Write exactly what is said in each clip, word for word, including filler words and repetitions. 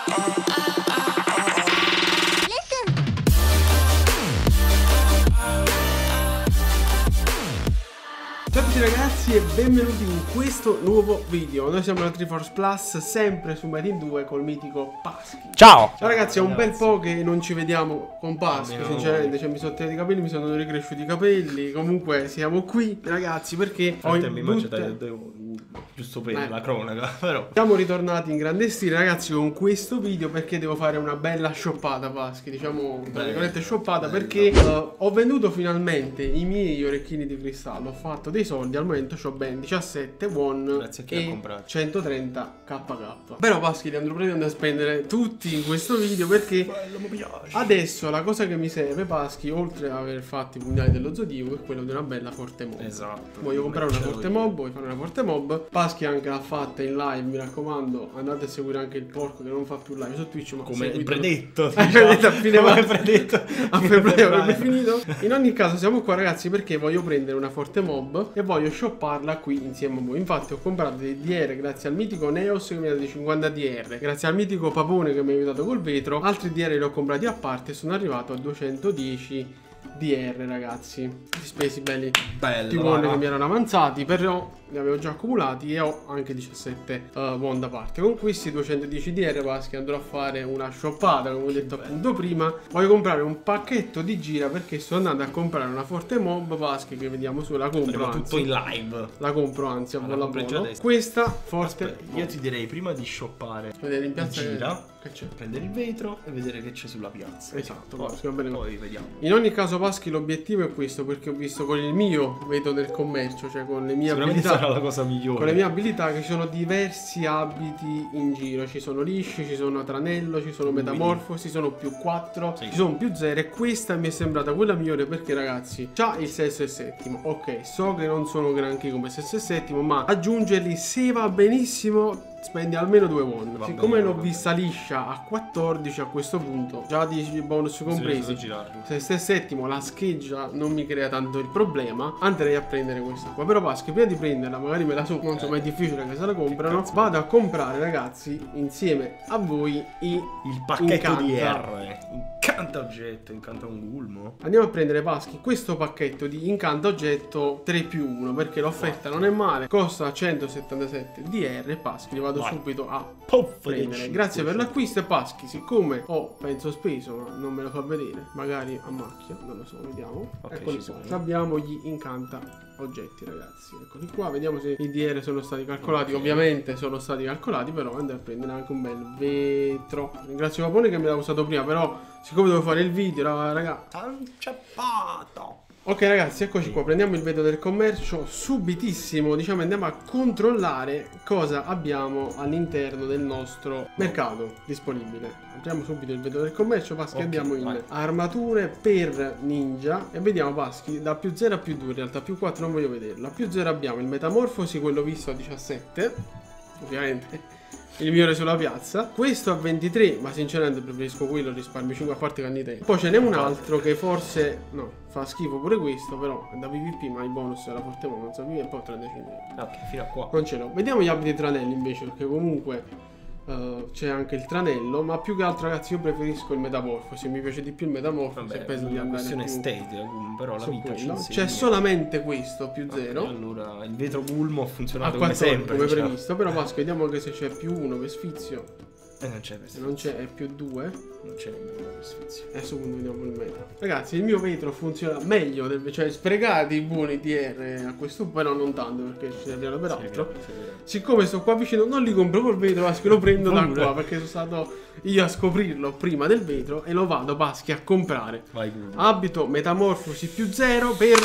Ciao a tutti ragazzi e benvenuti in questo nuovo video. Noi siamo la Triforce Plus, sempre su Metin due col mitico Paschi. Ciao! Ciao ragazzi, è un bel po' che non ci vediamo con Paschi, sinceramente, cioè, mi sono tagliati i capelli, mi sono ricresciuti i capelli. Comunque siamo qui ragazzi perché ho in butte... giusto per eh. la cronaca, però siamo ritornati in grande stile ragazzi con questo video perché devo fare una bella shoppata Paschi, diciamo tra virgolette shoppata, perché uh, ho venduto finalmente i miei orecchini di cristallo, ho fatto dei soldi, al momento ho ben diciassette won e centotrenta K K. Però Paschi li andrò praticamente a spendere tutti in questo video perché bello, mi piace. Adesso la cosa che mi serve Paschi, oltre ad aver fatto i pugnali dello zodiaco, è quello di una bella forte mob. Esatto. Voglio comprare una forte mob, voglio fare una forte mob. Paschi anche l'ha fatta in live, mi raccomando, andate a seguire anche il porco che non fa più live su Twitch, ma come il predetto. predetto, predetto a fine come predetto a febbraio avrebbe finito. In ogni caso siamo qua ragazzi perché voglio prendere una forte mob e voglio shopparla qui insieme a voi. Infatti ho comprato dei D R grazie al mitico Neos che mi ha dato cinquanta D R, grazie al mitico Papone che mi ha aiutato col vetro. Altri D R li ho comprati a parte e sono arrivato a duecentodieci D R ragazzi, spesi belli, bello, più buoni che mi erano avanzati, però li avevo già accumulati e ho anche diciassette uh, won da parte. Con questi duecentodieci D R Paschi andrò a fare una shoppata, come ho detto appunto prima. Voglio comprare un pacchetto di gira perché sto andando a comprare una forte mob Paschi che vediamo su, la compro anzi, tutto in live. La compro anzi a allora, volo. Questa forte. Aspetta, io ti direi prima di shoppare, vedere in piazza gira, che c'è, prendere il vetro e vedere che c'è sulla piazza. Esatto, poi, Paschi, va bene. Poi vediamo. In ogni caso Paschi l'obiettivo è questo, perché ho visto con il mio vetro del commercio, cioè con le mie abilità, sarà la cosa migliore. con le mie abilità che ci sono diversi abiti in giro, ci sono lisci, ci sono tranello, ci sono metamorfosi, ci sono più quattro, sì, ci sono più zero e questa mi è sembrata quella migliore perché ragazzi c'ha il sesto e settimo. Ok, so che non sono granché come sesto e settimo, ma aggiungerli se va benissimo spendi almeno due won. Va siccome l'ho vista liscia a quattordici a questo punto, già dieci bonus compresi, sesto e settimo, la scheggia non mi crea tanto il problema, andrei a prendere questa qua. Però Paschi, prima di prenderla magari me la so, non so, ma è difficile che se la comprano, vado a comprare ragazzi insieme a voi i il pacchetto incanta. di R incanta oggetto, incanta un gulmo. Andiamo a prendere Paschi questo pacchetto di incanta oggetto tre più uno perché l'offerta non è male, costa centosettantasette D R e Paschi li vado Vai. subito a Puff prendere. Grazie per l'acquisto e Paschi, siccome ho penso speso ma non me lo fa vedere, magari a macchia, non lo so, vediamo. Okay, eccoli qua, abbiamo gli incanta oggetti ragazzi, eccoli qua, vediamo se i D R sono stati calcolati. Okay. Ovviamente sono stati calcolati, però andrò a prendere anche un bel vetro. Ringrazio Papone che me l'ha usato prima, però siccome devo fare il video raga, tanciappato. Ok ragazzi, eccoci qua, prendiamo il vetro del commercio subitissimo, diciamo andiamo a controllare cosa abbiamo all'interno del nostro mercato disponibile. Apriamo subito il vetro del commercio Paschi, okay, andiamo in vai. Armature per ninja e vediamo Paschi da più zero a più due, in realtà più quattro non voglio vederla. A più zero abbiamo il metamorfosi, quello visto a diciassette, ovviamente il migliore sulla piazza, questo a ventitré, ma sinceramente preferisco quello, risparmio cinque a parte che anni tempo. Poi ce n'è un altro che forse no, fa schifo pure questo, però è da PvP, ma il bonus era forte non so più e poi trentacinque. Ok, fino a qua non ce l'ho. Vediamo gli abiti tranelli invece, perché comunque Uh, c'è anche il tranello, ma più che altro ragazzi io preferisco il metamorfosi, mi piace di più il metamorfosi. Vabbè, penso di andare questione più estetica, però la vita ci c'è solamente questo più zero. Okay, allora il vetro Gulmo ha funzionato a come sempre, come diciamo. previsto, però Paschi vediamo che se c'è più uno per sfizio. E non c'è per se non c'è è più due. Non c'è nemmeno per sfizio. Adesso vediamo il meta. Ragazzi, il mio vetro funziona meglio del, cioè sprecati i buoni D R a questo, però non tanto perché ci serviranno per altro. Siccome sto qua vicino non li compro col vetro Paschi, lo prendo da qua perché sono stato io a scoprirlo prima del vetro e lo vado Paschi a comprare. Vai, abito metamorfosi più zero per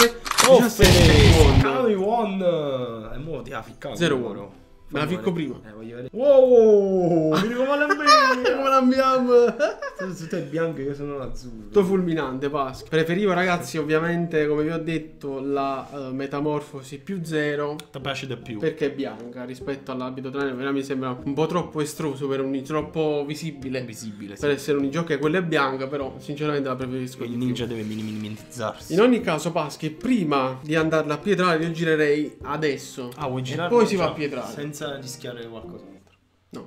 diciassette won. E mo ti ha ficcato zero won. Me la ficco prima. Eh, voglio vedere. Wow! Vedi come l'abbiamo! Come l'abbiamo! Tutte bianche che sono azzurre. Tutto fulminante, Paschi. Preferivo, ragazzi, ovviamente, come vi ho detto, la uh, metamorfosi più zero. Ti piace di più. Perché è bianca rispetto all'abito tranello. Mi sembra un po' troppo estroso per un troppo visibile. Visibile, sì. Per essere un ninja, quella è bianca, però sinceramente la preferisco. Il ninja deve minimizzarsi. In ogni caso, Paschi, prima di andarla a pietrare, io girerei adesso. Ah, vuoi girare? Poi si va a pietrare. Senza rischiare qualcos'altro. No.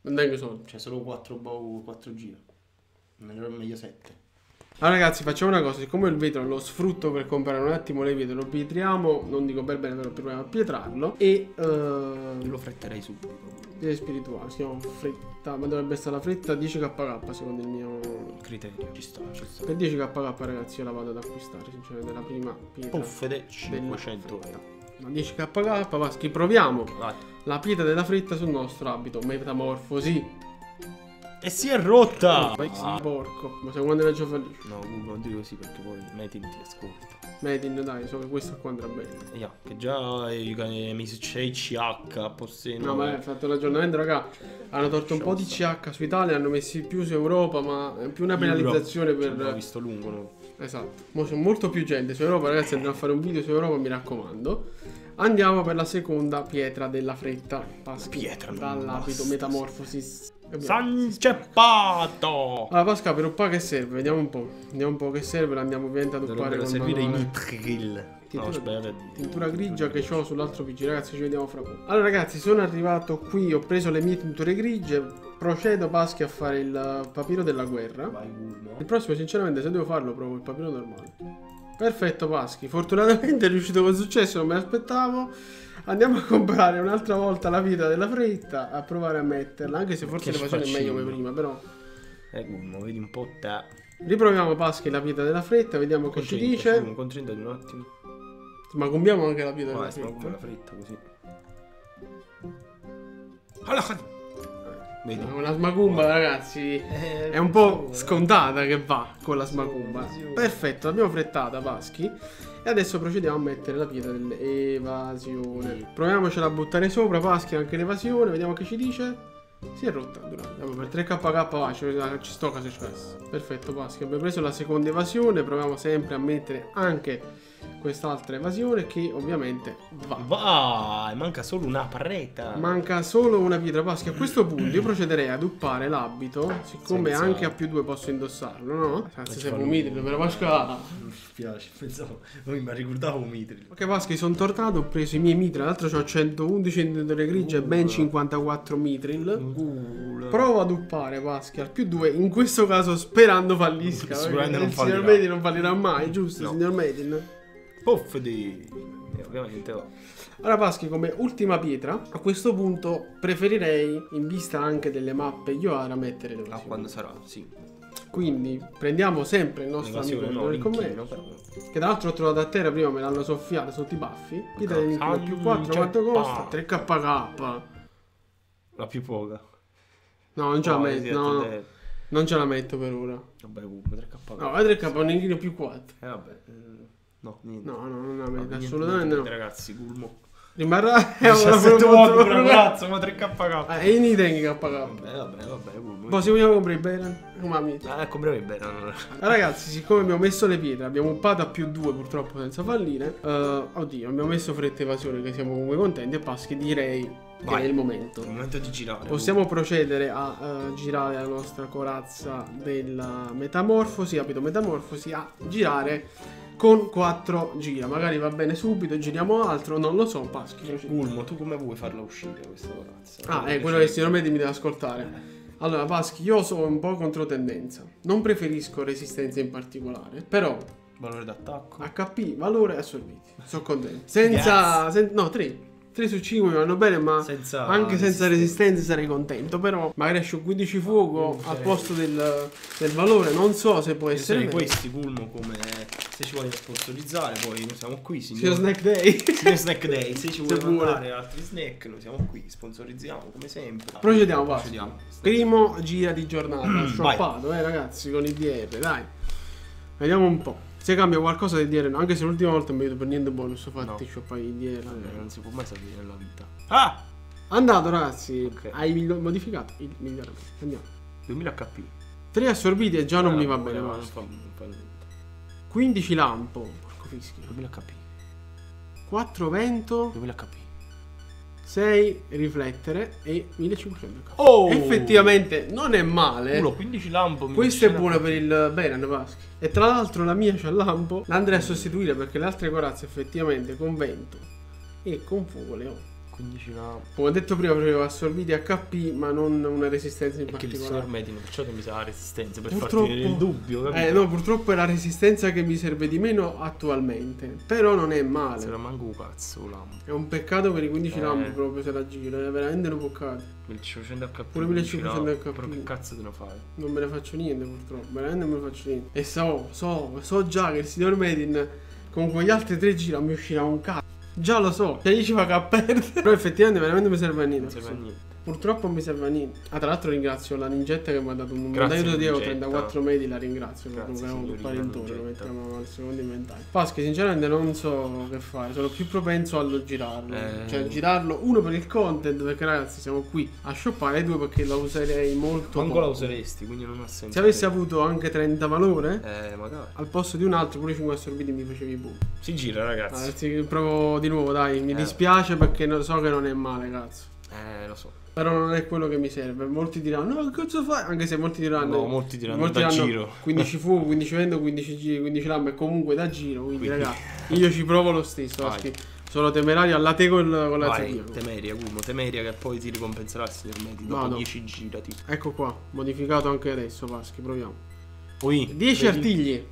Non tengo soldi. C'è solo quattro bow, quattro giro. Meglio, meglio sette. Allora ragazzi, facciamo una cosa, siccome il vetro lo sfrutto per comprare un attimo le pietre, lo pietriamo, non dico per bene, però proviamo a pietrarlo. E uh, lo fretterei subito. Pietre spirituali, si chiama fretta, ma dovrebbe essere la fretta dieci K K secondo il mio criterio. Ci sta, ci sta. Per dieci K K ragazzi io la vado ad acquistare, sinceramente, la prima pietra. Puffede cinquecento euro. No, dieci K K, Paschi, proviamo. Vai. La pietra della fretta sul nostro abito, metamorfosi. E si è rotta! Vai, ah. Porco, ma sei quando raggio fallisce? No, non dico così perché poi Metin ti ascolta. Metin, dai, so che questo qua andrà bene. Yeah, che già mi c'è C H possiamo. No, ma hai fatto l'aggiornamento, raga. Hanno tolto un po' di C H su Italia, hanno messi più su Europa, ma è più una penalizzazione per. L'ho visto lungo, no? Esatto. Mo c'è molto più gente su Europa, ragazzi. Andremo a fare un video su Europa, mi raccomando. Andiamo per la seconda pietra della fretta. Paschi, pietra dall'abito metamorfosi. Sanceppato! Allora Pasca, per un po' che serve, vediamo un po'. Vediamo un po' che serve, lo andiamo ovviamente a toppare con servire i manuale. mithril. Tintura, no, tintura grigia che ho sull'altro P C, ragazzi, ci vediamo fra poco. Allora ragazzi, sono arrivato qui, ho preso le mie tinture grigie. Procedo Paschi a fare il papiro della guerra. Vai, Gulmo. Il prossimo sinceramente se devo farlo provo il papiro normale. Perfetto Paschi, fortunatamente è riuscito con successo, non me l'aspettavo. Andiamo a comprare un'altra volta la pietra della fretta, a provare a metterla, anche se forse l'evasione è meglio come prima, però. Eh Gulmo, vedi un po' te. Riproviamo Paschi la pietra della fretta, vediamo che ci dice. Concentrati un attimo. Ma combiamo anche la pietra Vai, della fretta. la fretta così. Allora, vedi? Una smacumba ragazzi eh, è un po' scontata che va con la smacumba. Perfetto, l'abbiamo frettata Paschi. E adesso procediamo a mettere la pietra dell'evasione. Proviamocela a buttare sopra Paschi anche l'evasione, vediamo che ci dice. Si è rotta durante. Per tre K K va, ci sto caso scesso. Perfetto Paschi, abbiamo preso la seconda evasione. Proviamo sempre a mettere anche quest'altra evasione che ovviamente va. Vai, manca solo una pareta. Manca solo una pietra Paschi. A questo punto io procederei ad uppare l'abito, siccome senza... anche a più due posso indossarlo, no? Cazzo sei Mithril, per Pasqua. Mi spiace, pensavo, non mi ricordavo Mithril. Ok Paschi, sono tornato, ho preso i miei Mithril, tra l'altro ho centoundici tinture grigie e ben cinquantaquattro Mithril. Uh, Provo ad uppare Paschi al più due, in questo caso sperando fallisca. Sicuramente non il fallirà. signor Metin non fallirà mai, giusto, no. Signor Metin? Puff di... E ovviamente va. Allora Paschi, come ultima pietra, a questo punto preferirei, in vista anche delle mappe Yoara, mettere le Ah, quando sarà, sì. Quindi prendiamo sempre il nostro amico no, del commercio, però. che tra l'altro ho trovato a terra, prima me l'hanno soffiata sotto i baffi. Pietra dell'inchino più quattro, quanto costa? tre K K. La più poca. No, non ce la metto, no, no. Non ce la metto per ora. Vabbè, comunque tre K K. No, è tre K, un inchino più quattro. Eh vabbè. No, niente. No, no, non la metto, no, assolutamente niente, no. Ragazzi, Gulmo. Rimarrà diciassette volte ragazzo, ma tre K K. Eh, e ne tengo K K. Vabbè, vabbè, vabbè, Gulmo. Poi se vogliamo comprare bene, mamma Ah, compriamo bene. Ragazzi, siccome abbiamo messo le pietre, abbiamo uppato a più due purtroppo senza fallire. Uh, oddio, abbiamo messo fretta evasione che siamo comunque contenti. E Paschi direi che Vai. È il momento. È il momento di girare. Possiamo comunque. procedere a uh, girare la nostra corazza della metamorfosi, abito metamorfosi, a girare con quattro gira. Magari va bene subito, giriamo altro, non lo so, Paschi. Gulmo, tu come vuoi farla uscire questa corazza? Ah, è eh, quello che il signor Medi mi deve ascoltare. Allora, Paschi, io sono un po' controtendenza. Non preferisco resistenza in particolare, però valore d'attacco, H P, valore assorbiti. Sono contento. Senza, sen no, tre. tre su cinque mi vanno bene, ma senza anche senza resistenza sarei contento. Però magari esce un quindici fuoco al posto del, del valore. Non so se può essere meglio. Questi Gulmo, come se ci vogliono sponsorizzare, poi noi siamo qui, signor, signor Snack Day. Signor Snack Day, se ci vuole mandare altri snack, noi siamo qui, sponsorizziamo come sempre. Procediamo, Procediamo. Primo gira di giornata, shoppato, eh ragazzi, con i D R, dai. Vediamo un po'. Se cambia qualcosa di D R, no, anche se l'ultima volta mi vedo per niente bonus, ho fatto no. shoppare i D R. Vabbè, non si può mai sapere nella vita. Ah! Andato ragazzi, okay. Hai modificato il miglioramento. Andiamo. duemila H P. tre assorbiti e già non eh, mi va bene. Non fa, non fa niente. quindici lampo. Porco fischio. duemila H P. quattro vento. duemila H P. sei riflettere e millecinquecento H P. Oh! Effettivamente non è male. Uno, quindici lampo. Questo è buono per il Beran Paschi. E tra l'altro la mia c'ha lampo. La andrei a sostituire perché le altre corazze effettivamente con vento e con fuoco le ho. quindici lampo. Come ho detto prima, avevo assorbiti H P, ma non una resistenza in perché particolare. il signor Medin, perciò che mi sa la resistenza per Purtroppo, farti il dubbio, capito? Eh no, purtroppo è la resistenza che mi serve di meno attualmente. Però non è male. Se la manco un cazzo lampo. È un peccato per i quindici eh. lampi proprio se la giro. È veramente un peccato. millecinquecento H P. Pure millecinquecento H P. Però che cazzo te ne fai? Non me ne faccio niente purtroppo. Veramente non me ne faccio niente. E so, so, so già che il signor Medin con quegli altri tre giri mi uscirà un cazzo. Già lo so, cioè gli ci fa che a perdere. Però effettivamente veramente mi serve a niente. Non serve a niente. Purtroppo mi serve a niente. Ah, tra l'altro ringrazio la ninjetta che mi ha dato un Grazie, montaio di Evo Ninjetta. trentaquattro medi, la ringrazio. Grazie, Proprio un signorina palintone, lo Ninjetta. mettiamo al secondo inventario. Paschi, sinceramente non so che fare, sono più propenso a girarlo. Eh. Cioè girarlo, uno per il content, perché ragazzi siamo qui a shoppare, e due perché la userei molto Manco poco. la useresti, quindi non ha senso. Se avessi avuto anche trenta valore, Eh, magari. al posto di un altro, pure cinque assorbiti mi facevi boom. Si gira, ragazzi. Ragazzi, provo di nuovo, dai, mi Eh. dispiace perché non- so che non è male, cazzo. Eh, lo so. Però non è quello che mi serve. Molti diranno, no, che cazzo fai? Anche se molti diranno, No, molti diranno molti da diranno giro. quindici fuoco, quindici vento, quindici giri, quindici lampe è comunque da giro. Quindi, Quindi- ragazzi, io ci provo lo stesso. Vai. Paschi. Sono temerario alla te con, con la Vai, zia. temeria, Gulmo, temeria che poi ti ricompenserà il signor Medi dopo Vado. dieci girati. Ecco qua, modificato anche adesso, Paschi, proviamo. Poi dieci vedi? artigli.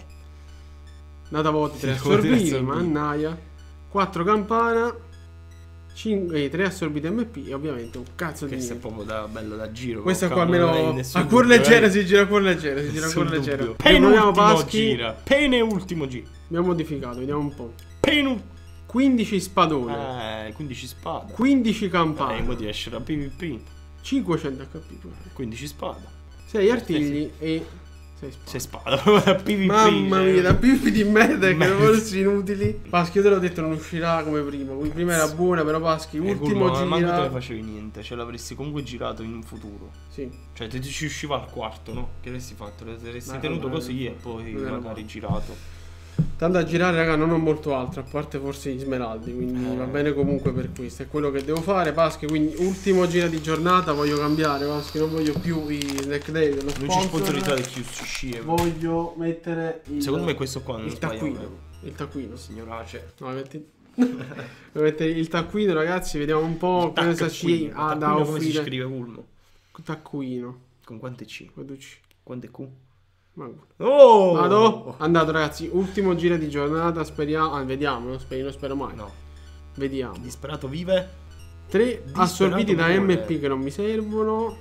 Data voti, tre Sì, come tre assorbiti, assorbiti. mannaia. quattro campana. cinque, tre assorbiti M P e ovviamente un cazzo di Questo è niente. proprio da, bello da giro. Questo con qua calma, non hai almeno nessun a cuor dubbio, leggero, eh. si gira a cuor leggero, si gira a Nessun cuor leggero. dubbio. Proviamo Penultimo Paschi. gira. Penultimo giro. Abbiamo modificato, vediamo un po'. Penu. quindici spadone, Eh, quindici spade. quindici Eh, campane, mo ti esce la PvP. cinquecento H P, quindici spada. sei artigli e sei spade. sei spada. PvP. Mamma cioè. mia, da pipi di merda che Merda. forse inutili. Paschi, io te l'ho detto, non uscirà come prima. Quindi prima era buona, però Paschi, Eh, ultimo Gulmo, manco te ne giro. facevi niente, ce l'avresti comunque girato in un futuro. Sì. Cioè, te ci usciva al quarto, no? Che avresti fatto? L'avresti Ma tenuto vabbè, così e poi non era magari male. girato. Tanto a girare, raga, non ho molto altro, a parte forse gli smeraldi, quindi Eh. va bene comunque per questo. È quello che devo fare, Paschi, quindi ultimo giro di giornata, voglio cambiare, Paschi, non voglio più i snack day dello Non ci sponsor. sponsorizzate chi uscì. Voglio mettere il, Secondo me questo qua non il sbagliamo. taccuino. Il taccuino. Signorace. No, metti... Devo mettere il taccuino, ragazzi, vediamo un po' cosa ci ha da Taccuino come si offrire. scrive Ulmo? Taccuino. Con quante C? Con due C. Quante Q? Ma- Oh! Vado. Andato, ragazzi, ultimo giro di giornata, speriamo, ah, vediamo, non spero, non spero mai. No. Vediamo. Disperato vive? tre assorbiti da muore. M P che non mi servono.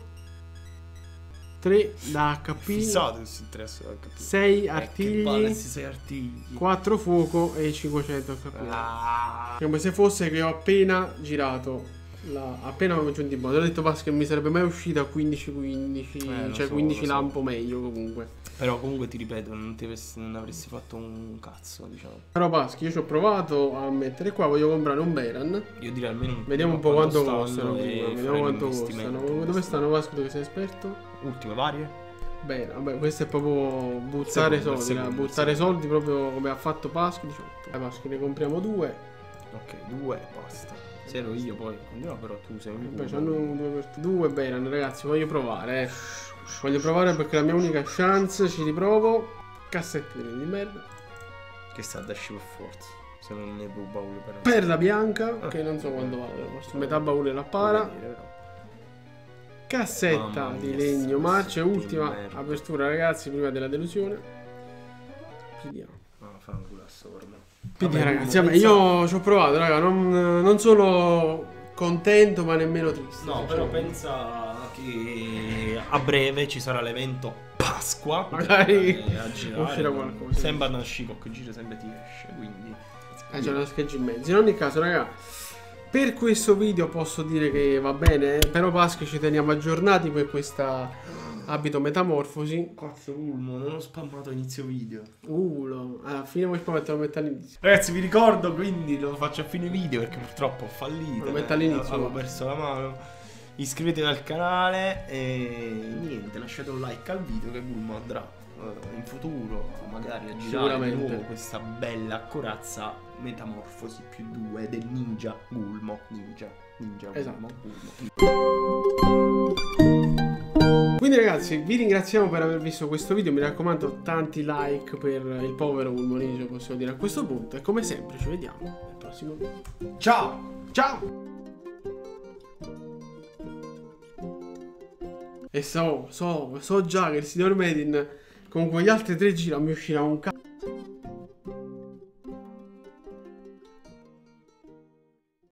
tre da H P. Fissato questi tre H P. sei Eh, che artigli. palle, questi sei artigli. quattro fuoco e cinquecento H P. Ah. Come se fosse che ho appena girato. La, appena ho aggiunto i bonus. Ho detto Paschi che mi sarebbe mai uscita a quindici quindici. Eh, lo cioè so, quindici lo so. lampo meglio comunque. Però comunque ti ripeto, non, ti avresti, non avresti fatto un cazzo, diciamo. Però Paschi, io ci ho provato a mettere qua. Voglio comprare un Beran. Io direi almeno un Vediamo un po' quanto costano. e Prima. fare Vediamo quanto un investimento. costano. Dove stanno Paschi? Tu che sei esperto? Ultime varie? Bene, vabbè, questo è proprio buttare Secondo, soldi, secondo, buttare secondo. soldi proprio come ha fatto Paschi, diciotto. Dai Paschi, ne compriamo due. Ok, due, basta. Se ero io poi. No, però tu sei un Poi culo. c'hanno due per due Beran, ragazzi, voglio provare, eh. Voglio provare perché è la mia unica chance, ci riprovo. Cassette di merda. Che sta da sci per forza. Se non ne può baule per Perla bianca, Ah. che non so quanto vale, forse metà baule la para. Cassetta Mamma di mia, legno, marcia, cassette di ultima merda. apertura, ragazzi, prima della delusione. Chiudiamo. No, fa un culo per me. Quindi Vabbè, ragazzi, non vabbè, pensa- io ci ho provato, raga, non, non sono contento ma nemmeno triste. No, però pensa che a breve ci sarà l'evento Pasqua. Magari eh, a girare. uscirà qualcosa. Sembra una scicocco, gira sempre ti esce, quindi. Eh, c'è una scheggia in mezzo. In ogni caso, raga, per questo video posso dire che va bene, eh, però Pasqua ci teniamo aggiornati per questa abito metamorfosi. Cazzo, Ulmo, non ho spammato inizio video. Uh, lo- alla fine vuoi poi metterlo mettere all'inizio. Ragazzi, vi ricordo, quindi lo faccio a fine video perché purtroppo ho fallito. Lo metto eh, all'inizio. Avevo perso la mano. Iscrivetevi al canale e niente, lasciate un like al video che Gulmo andrà eh, in futuro magari a girare di Sicuramente. nuovo questa bella corazza metamorfosi più due del ninja Gulmo. Ninja, ninja Esatto. Gulmo. Quindi ragazzi, vi ringraziamo per aver visto questo video. Mi raccomando, tanti like per il povero Ulmonisio, possiamo dire a questo punto. E come sempre ci vediamo nel prossimo video. Ciao! Ciao! E so, so, so già che il signor Medin con quegli altri tre giri mi uscirà un c***o.